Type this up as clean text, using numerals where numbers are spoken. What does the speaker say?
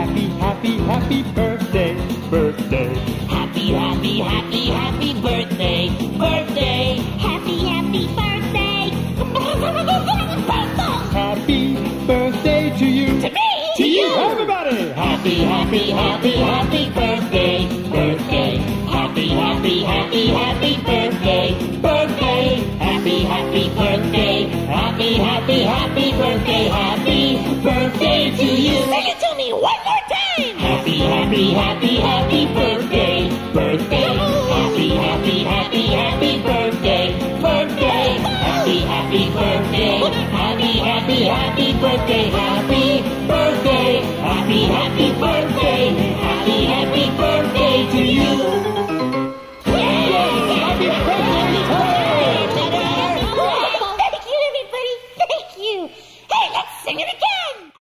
happy, happy, happy birthday, birthday. Happy, happy, happy, happy birthday, birthday. Happy, happy birthday. Happy birthday to you. To me. To you, everybody. Happy, happy, happy, happy birthday, birthday. Happy, happy, happy, happy birthday, birthday. Happy, happy birthday. Happy, happy, happy birthday. Happy birthday to you. Sing it to me one more time. Happy, happy, happy, happy birthday, birthday. Happy, happy, happy, happy birthday, birthday. Happy, happy birthday. Happy, happy, happy birthday. Happy birthday. Happy, happy birthday. Happy, happy birthday to you. Happy birthday. Thank you, everybody. Thank you. Hey, let's sing it again.